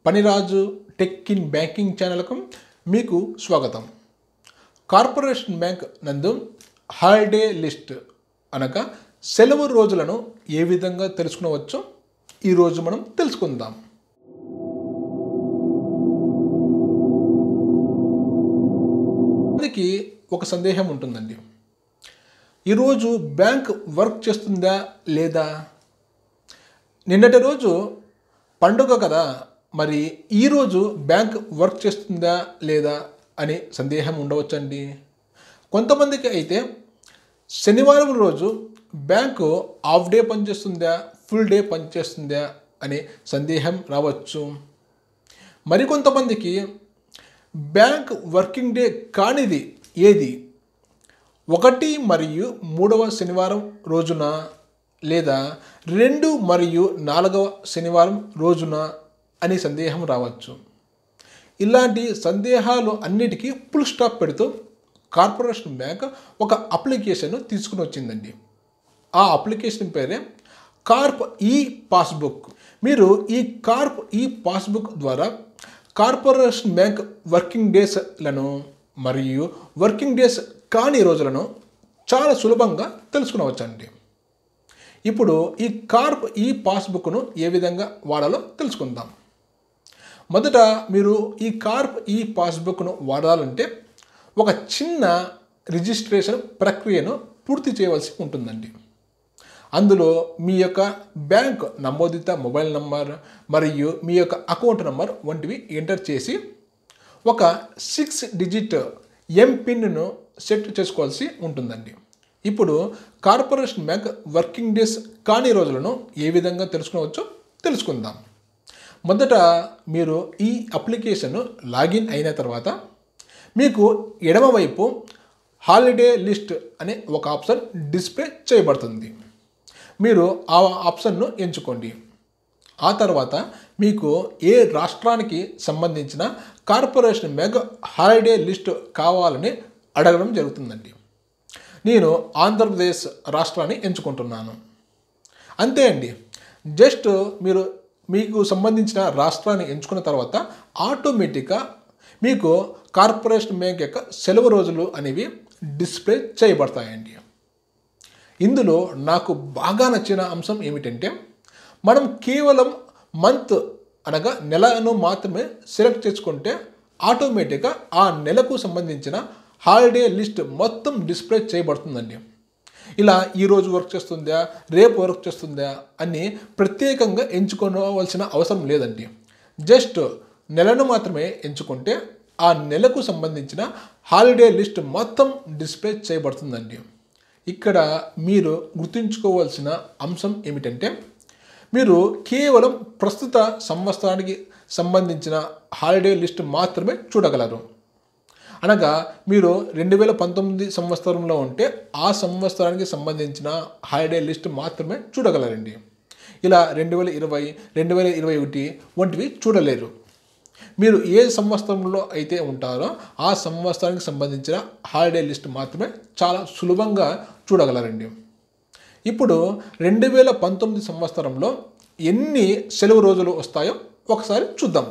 పనిరాజు tech in banking ఛానల్కు మీకు స్వాగతం. కార్పొరేషన్ బ్యాంక్ నందు హాలిడే లిస్ట్ అనగా సెలవు రోజులను ఏ విధంగా తెలుసుకునవచ్చో ఈరోజు మనం తెలుసుకుందాం. అందుకే ఒక సందేహం ఉంటుందండి, ఈరోజు బ్యాంక్ వర్క్ చేస్తుందా లేదా, నిన్నటి రోజు పండుగ కదా, మరి ఈరోజు బ్యాంక్ వర్క్ చేస్తుందా లేదా అని సందేహం ఉండవచ్చండి. కొంతమందికి అయితే శనివారం రోజు బ్యాంకు హాఫ్ డే పనిచేస్తుందా ఫుల్ డే పనిచేస్తుందా అనే సందేహం రావచ్చు. మరికొంతమందికి బ్యాంక్ వర్కింగ్ డే కానిది ఏది, 1 మరియు 3వ శనివారం రోజున లేదా 2 మరియు 4వ శనివారం రోజున అని సందేహం రావచ్చు. ఇలాంటి సందేహాలు అన్నిటికీ ఫుల్ స్టాప్ పెడుతూ కార్పొరేషన్ బ్యాంక్ ఒక అప్లికేషన్ తీసుకుని వచ్చిందండి. ఆ అప్లికేషన్ పేరే కార్ప్ ఈ పాస్బుక్. మీరు ఈ కార్ప్ ఈ పాస్బుక్ ద్వారా కార్పొరేషన్ బ్యాంక్ వర్కింగ్ డేస్లను మరియు వర్కింగ్ డేస్ కాని రోజులను చాలా సులభంగా తెలుసుకునవచ్చండి. ఇప్పుడు ఈ కార్ప్ ఈ పాస్బుక్ను ఏ విధంగా వాడాలో తెలుసుకుందాం. మొదట మీరు ఈ కార్ప్ ఈ పాస్బుక్ను వాడాలంటే ఒక చిన్న రిజిస్ట్రేషన్ ప్రక్రియను పూర్తి చేయవలసి ఉంటుందండి. అందులో మీ యొక్క బ్యాంక్ నమోదిత మొబైల్ నంబర్ మరియు మీ యొక్క అకౌంట్ నంబర్ వంటివి ఎంటర్ చేసి ఒక 6 డిజిట్ ఎంపిన్ను సెట్ చేసుకోవాల్సి ఉంటుందండి. ఇప్పుడు కార్పొరేషన్ బ్యాంక్ వర్కింగ్ డేస్ కాని రోజులను ఏ విధంగా తెలుసుకోవచ్చో తెలుసుకుందాం. మొదట మీరు ఈ అప్లికేషన్ లాగిన్ అయిన తర్వాత మీకు ఎడమవైపు హాలిడే లిస్ట్ అనే ఒక ఆప్షన్ డిస్ప్లే చేయబడుతుంది. మీరు ఆ ఆప్షన్ను ఎంచుకోండి. ఆ తర్వాత మీకు ఏ రాష్ట్రానికి సంబంధించిన కార్పొరేషన్ బ్యాంక్ హాలిడే లిస్ట్ కావాలని అడగడం జరుగుతుందండి. నేను ఆంధ్రప్రదేశ్ రాష్ట్రాన్ని ఎంచుకుంటున్నాను. అంతే అండి. జస్ట్ మీరు మీకు సంబంధించిన రాష్ట్రాన్ని ఎంచుకున్న తర్వాత ఆటోమేటిక్గా మీకు కార్పొరేషన్ బ్యాంక్ యొక్క సెలవు రోజులు అనేవి డిస్ప్లే చేయబడతాయండి. ఇందులో నాకు బాగా నచ్చిన అంశం ఏమిటంటే, మనం కేవలం మంత్ అనగా నెలను మాత్రమే సెలెక్ట్ చేసుకుంటే ఆటోమేటిక్గా ఆ నెలకు సంబంధించిన హాలిడే లిస్ట్ మొత్తం డిస్ప్లే చేయబడుతుందండి. ఇలా ఈరోజు వర్క్ చేస్తుందా రేపు వర్క్ చేస్తుందా అని ప్రత్యేకంగా ఎంచుకోవాల్సిన అవసరం లేదండి. జస్ట్ నెలను మాత్రమే ఎంచుకుంటే ఆ నెలకు సంబంధించిన హాలిడే లిస్ట్ మొత్తం డిస్ప్లే చేయబడుతుందండి. ఇక్కడ మీరు గుర్తుంచుకోవాల్సిన అంశం ఏమిటంటే, మీరు కేవలం ప్రస్తుత సంవత్సరానికి సంబంధించిన హాలిడే లిస్ట్ మాత్రమే చూడగలరు. అనగా మీరు 2019 సంవత్సరంలో ఉంటే ఆ సంవత్సరానికి సంబంధించిన హాలిడే లిస్ట్ మాత్రమే చూడగలరండి. ఇలా 2020, 2021 వంటివి చూడలేరు. మీరు ఏ సంవత్సరంలో అయితే ఉంటారో ఆ సంవత్సరానికి సంబంధించిన హాలిడే లిస్ట్ మాత్రమే చాలా సులభంగా చూడగలరండి. ఇప్పుడు 2019 సంవత్సరంలో ఎన్ని సెలవు రోజులు వస్తాయో ఒకసారి చూద్దాం.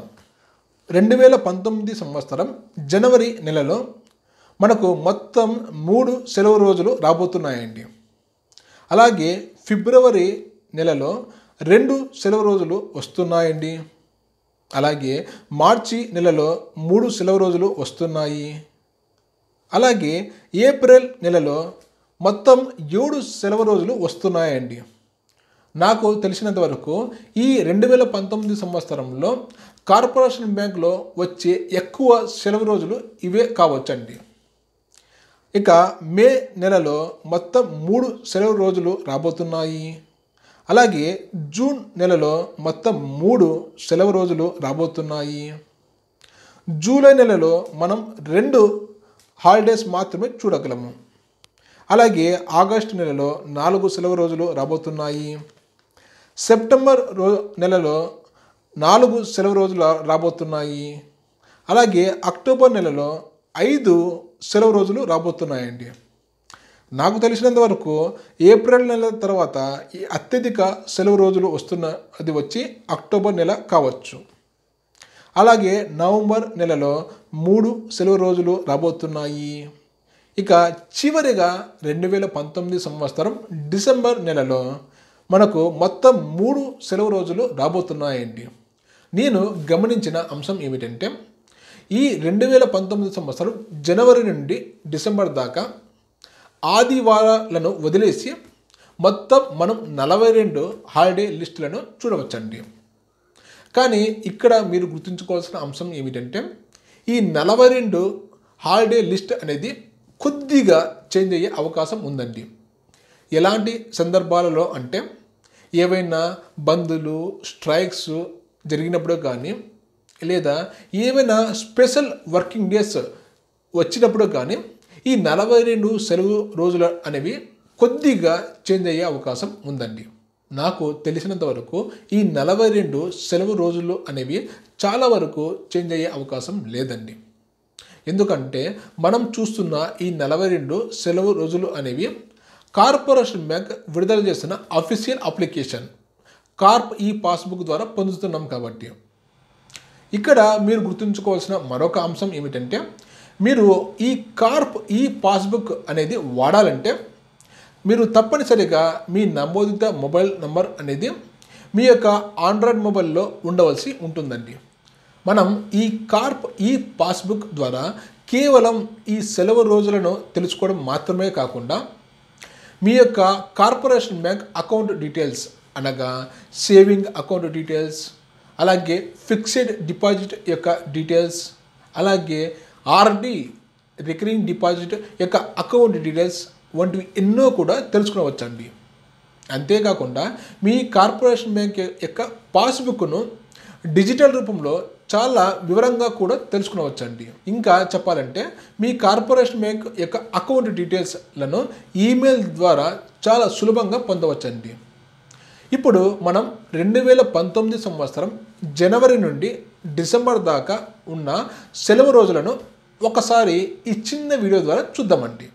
2019 సంవత్సరం జనవరి నెలలో మనకు మొత్తం 3 సెలవు రోజులు రాబోతున్నాయండి. అలాగే ఫిబ్రవరి నెలలో 2 సెలవు రోజులు వస్తున్నాయండి. అలాగే మార్చి నెలలో 3 సెలవు రోజులు వస్తున్నాయి. అలాగే ఏప్రిల్ నెలలో మొత్తం 7 సెలవు రోజులు వస్తున్నాయండి. నాకు తెలిసినంత వరకు ఈ 2019 సంవత్సరంలో కార్పొరేషన్ బ్యాంకులో వచ్చే ఎక్కువ సెలవు రోజులు ఇవే కావచ్చండి. ఇక మే నెలలో మొత్తం 3 సెలవు రోజులు రాబోతున్నాయి. అలాగే జూన్ నెలలో మొత్తం 3 సెలవు రోజులు రాబోతున్నాయి. జూలై నెలలో మనం 2 హాలిడేస్ మాత్రమే చూడగలము. అలాగే ఆగస్టు నెలలో 4 సెలవు రోజులు రాబోతున్నాయి. సెప్టెంబర్ నెలలో 4 సెలవు రోజులు రాబోతున్నాయి. అలాగే అక్టోబర్ నెలలో 5 సెలవు రోజులు రాబోతున్నాయండి. నాకు తెలిసినంత వరకు ఏప్రిల్ నెల తర్వాత ఈ అత్యధిక సెలవు రోజులు వస్తున్న అది వచ్చి అక్టోబర్ నెల కావచ్చు. అలాగే నవంబర్ నెలలో 3 సెలవు రోజులు రాబోతున్నాయి. ఇక చివరిగా 2019 సంవత్సరం డిసెంబర్ నెలలో మనకు మొత్తం 3 సెలవు రోజులు రాబోతున్నాయండి. నేను గమనించిన అంశం ఏమిటంటే ఈ 2019 సంవత్సరం జనవరి నుండి డిసెంబర్ దాకా ఆదివారాలను వదిలేసి మొత్తం మనం 42 హాలిడే లిస్టులను చూడవచ్చండి. కానీ ఇక్కడ మీరు గుర్తుంచుకోవాల్సిన అంశం ఏమిటంటే ఈ 42 హాలిడే లిస్ట్ అనేది కొద్దిగా చేంజ్ అయ్యే అవకాశం ఉందండి. ఎలాంటి సందర్భాలలో అంటే ఏవైనా బందులు స్ట్రైక్స్ జరిగినప్పుడు కానీ లేదా ఏమైనా స్పెషల్ వర్కింగ్ డేస్ వచ్చినప్పుడు కానీ ఈ 42 సెలవు రోజులు అనేవి కొద్దిగా చేంజ్ అయ్యే అవకాశం ఉందండి. నాకు తెలిసినంత వరకు ఈ 42 సెలవు రోజులు అనేవి చాలా వరకు చేంజ్ అయ్యే అవకాశం లేదండి. ఎందుకంటే మనం చూస్తున్న ఈ 42 సెలవు రోజులు అనేవి కార్పొరేషన్ బ్యాంక్ విడుదల చేసిన official application corp e passbook ద్వారా పొందుతున్నాం కాబట్టి. ఇక్కడ మీరు గుర్తుంచుకోవాల్సిన మరొక అంశం ఏమిటంటే మీరు ఈ కార్ప్ ఈ పాస్బుక్ అనేది వాడాలంటే మీరు తప్పనిసరిగా మీ నమోదిత మొబైల్ నంబర్ అనేది మీ యొక్క ఆండ్రాయిడ్ మొబైల్లో ఉండవలసి ఉంటుందండి. మనం ఈ కార్ప్ ఈ పాస్బుక్ ద్వారా కేవలం ఈ సెలవు రోజులను తెలుసుకోవడం మాత్రమే కాకుండా మీ యొక్క కార్పొరేషన్ బ్యాంక్ అకౌంట్ డీటెయిల్స్ అనగా సేవింగ్ అకౌంట్ డీటెయిల్స్, అలాగే ఫిక్స్డ్ డిపాజిట్ యొక్క డీటెయిల్స్, అలాగే ఆర్డి రికరింగ్ డిపాజిట్ యొక్క అకౌంట్ డీటెయిల్స్ వంటివి ఎన్నో కూడా తెలుసుకునవచ్చండి. అంతేకాకుండా మీ కార్పొరేషన్ బ్యాంక్ యొక్క పాస్బుక్ను డిజిటల్ రూపంలో చాలా వివరంగా కూడా తెలుసుకునవచ్చండి. ఇంకా చెప్పాలంటే మీ కార్పొరేషన్ బ్యాంక్ యొక్క అకౌంట్ డీటెయిల్స్లను ఈమెయిల్ ద్వారా చాలా సులభంగా పొందవచ్చండి. ఇప్పుడు మనం 2019 సంవత్సరం జనవరి నుండి డిసెంబర్ దాకా ఉన్న సెలవు రోజులను ఒకసారి ఈ చిన్న వీడియో ద్వారా చూద్దామండి.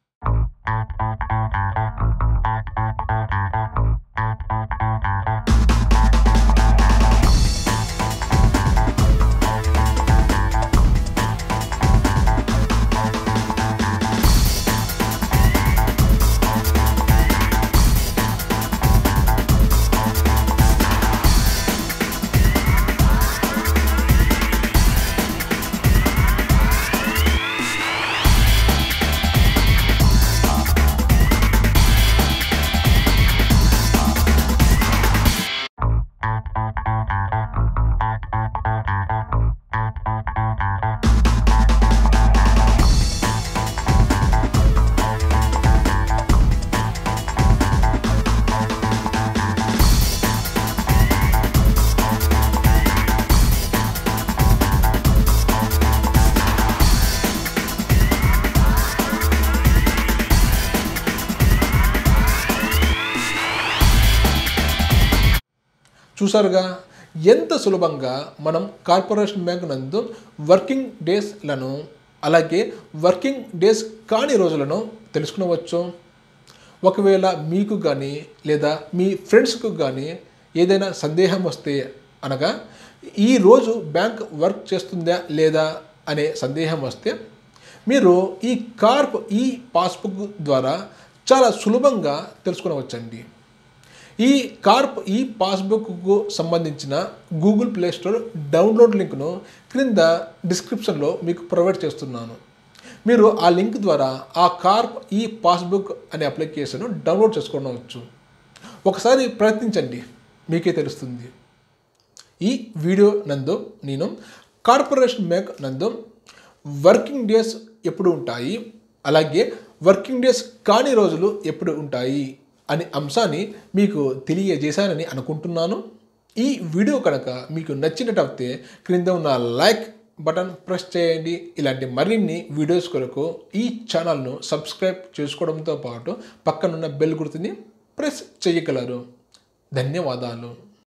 చూసారుగా ఎంత సులభంగా మనం కార్పొరేషన్ బ్యాంక్ నందు వర్కింగ్ డేస్లను అలాగే వర్కింగ్ డేస్ కాని రోజులను తెలుసుకునవచ్చు. ఒకవేళ మీకు కానీ లేదా మీ ఫ్రెండ్స్కు కానీ ఏదైనా సందేహం వస్తే అనగా ఈరోజు బ్యాంక్ వర్క్ చేస్తుందా లేదా అనే సందేహం వస్తే మీరు ఈ కార్ప్ ఈ పాస్బుక్ ద్వారా చాలా సులభంగా తెలుసుకునవచ్చండి. ఈ కార్ప్ ఈ పాస్బుక్కు సంబంధించిన గూగుల్ ప్లే స్టోర్ డౌన్లోడ్ లింక్ను క్రింద డిస్క్రిప్షన్లో మీకు ప్రొవైడ్ చేస్తున్నాను. మీరు ఆ లింక్ ద్వారా ఆ కార్ప్ ఈ పాస్బుక్ అనే అప్లికేషన్ డౌన్లోడ్ చేసుకోవచ్చు. ఒకసారి ప్రయత్నించండి, మీకే తెలుస్తుంది. ఈ వీడియో నందు నేను కార్పొరేషన్ బ్యాంక్ నందు వర్కింగ్ డేస్ ఎప్పుడు ఉంటాయి అలాగే వర్కింగ్ డేస్ కాని రోజులు ఎప్పుడు ఉంటాయి అనే అంశాన్ని మీకు తెలియజేశానని అనుకుంటున్నాను. ఈ వీడియో కనుక మీకు నచ్చినట్టయితే క్రింద ఉన్న లైక్ బటన్ ప్రెస్ చేయండి. ఇలాంటి మరిన్ని వీడియోస్ కొరకు ఈ ఛానల్ను సబ్స్క్రైబ్ చేసుకోవడంతో పాటు పక్కనున్న బెల్ గుర్తుని ప్రెస్ చేయగలరు. ధన్యవాదాలు.